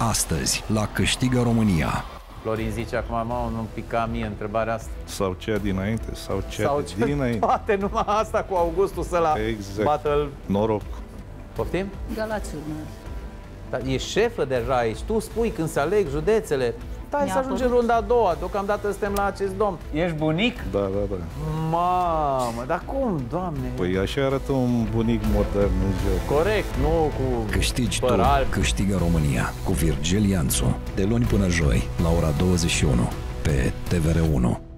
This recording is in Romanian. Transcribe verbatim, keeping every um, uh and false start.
astăzi la Câștigă România. Florin zice acum, mă, nu pica mie întrebarea asta. Sau cea dinainte, sau cea Sau de ce, dinainte. toate numai asta cu Augustus ăla. Exact. Battle. Noroc. Poftim? Galațiu. Dar e șefă deja aici. Tu spui când se aleg județele. Hai să ajungem apărut. runda a doua. Deocamdată suntem la acest domn. Ești bunic? Da, da, da. Mamă, dar cum, Doamne? Păi așa arată un bunic modern în joc. Corect, nu cu Câștigi tu, păr alb. Câștigă România cu Virgil Ianțu. De luni până joi, la ora douăzeci și unu, pe T V R unu.